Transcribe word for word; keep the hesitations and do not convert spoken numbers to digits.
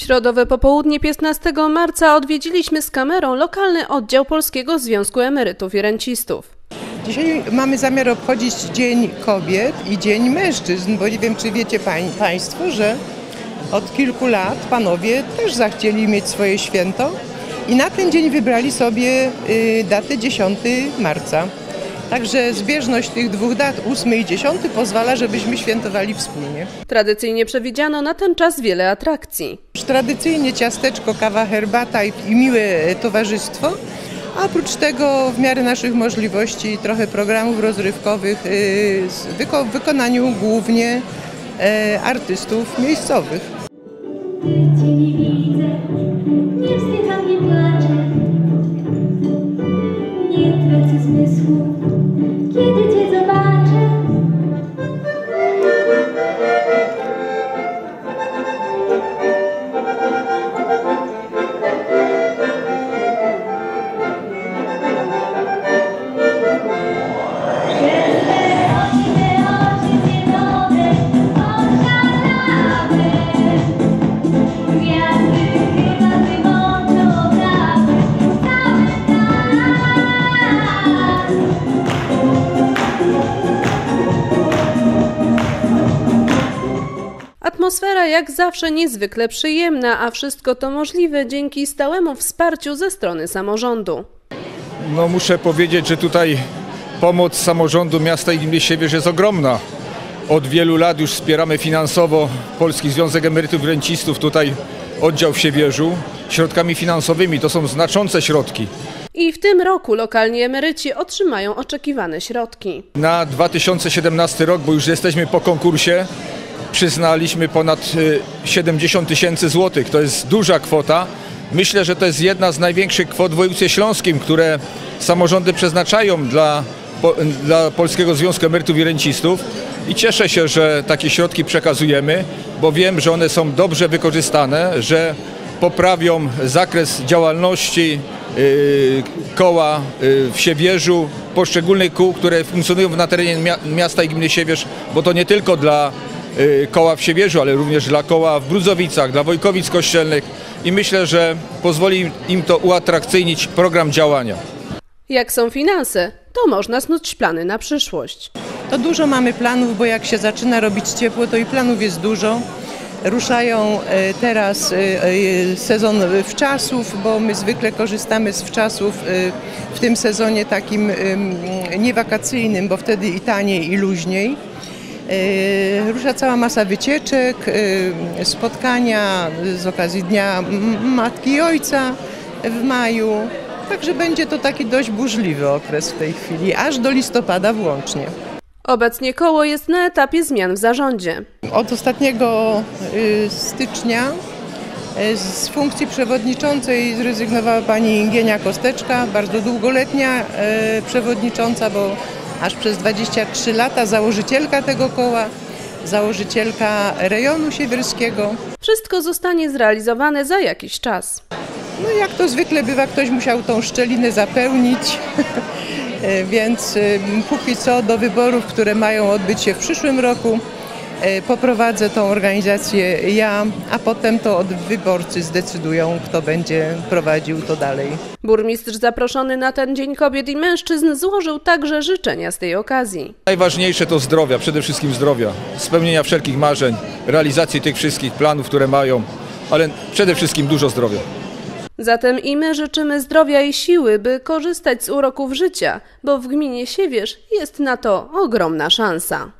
Środowe popołudnie piętnastego marca odwiedziliśmy z kamerą lokalny oddział Polskiego Związku Emerytów i Rencistów. Dzisiaj mamy zamiar obchodzić Dzień Kobiet i Dzień Mężczyzn, bo nie wiem, czy wiecie pań, Państwo, że od kilku lat panowie też zachcieli mieć swoje święto i na ten dzień wybrali sobie y, datę dziesiątego marca. Także zbieżność tych dwóch dat, ósmy i dziesiąty, pozwala, żebyśmy świętowali wspólnie. Tradycyjnie przewidziano na ten czas wiele atrakcji. Tradycyjnie ciasteczko, kawa, herbata i, i miłe towarzystwo. A oprócz tego w miarę naszych możliwości trochę programów rozrywkowych w wykonaniu głównie artystów miejscowych. Cię nie widzę, nie wzdycham, nie płaczę, nie tracę zmysłu, kiedy Cię zobaczę. Atmosfera jak zawsze niezwykle przyjemna, a wszystko to możliwe dzięki stałemu wsparciu ze strony samorządu. No muszę powiedzieć, że tutaj pomoc samorządu miasta i gminy Siewierz jest ogromna. Od wielu lat już wspieramy finansowo Polski Związek Emerytów i Rencistów, tutaj oddział w Siewierzu, środkami finansowymi. To są znaczące środki. I w tym roku lokalni emeryci otrzymają oczekiwane środki. Na dwa tysiące siedemnasty rok, bo już jesteśmy po konkursie, przyznaliśmy ponad siedemdziesiąt tysięcy złotych. To jest duża kwota. Myślę, że to jest jedna z największych kwot w województwie śląskim, które samorządy przeznaczają dla, dla Polskiego Związku Emerytów i Rencistów. I cieszę się, że takie środki przekazujemy, bo wiem, że one są dobrze wykorzystane, że poprawią zakres działalności yy, koła yy, w Siewierzu, poszczególnych kół, które funkcjonują na terenie miasta i gminy Siewierz, bo to nie tylko dla koła w Siewierzu, ale również dla koła w Brudzowicach, dla Wojkowic Kościelnych i myślę, że pozwoli im to uatrakcyjnić program działania. Jak są finanse, to można snuć plany na przyszłość. To dużo mamy planów, bo jak się zaczyna robić ciepło, to i planów jest dużo. Ruszają teraz sezon wczasów, bo my zwykle korzystamy z wczasów w tym sezonie takim niewakacyjnym, bo wtedy i taniej, i luźniej. Rusza cała masa wycieczek, spotkania z okazji Dnia Matki i Ojca w maju. Także będzie to taki dość burzliwy okres w tej chwili, aż do listopada włącznie. Obecnie koło jest na etapie zmian w zarządzie. Od ostatniego stycznia z funkcji przewodniczącej zrezygnowała pani Gienia Kosteczka, bardzo długoletnia przewodnicząca, bo aż przez dwadzieścia trzy lata założycielka tego koła, założycielka rejonu siewierskiego. Wszystko zostanie zrealizowane za jakiś czas. No jak to zwykle bywa, ktoś musiał tą szczelinę zapełnić, więc póki co do wyborów, które mają odbyć się w przyszłym roku, poprowadzę tą organizację ja, a potem to od wyborcy zdecydują, kto będzie prowadził to dalej. Burmistrz zaproszony na ten Dzień Kobiet i Mężczyzn złożył także życzenia z tej okazji. Najważniejsze to zdrowia, przede wszystkim zdrowia, spełnienia wszelkich marzeń, realizacji tych wszystkich planów, które mają, ale przede wszystkim dużo zdrowia. Zatem i my życzymy zdrowia i siły, by korzystać z uroków życia, bo w gminie Siewierz jest na to ogromna szansa.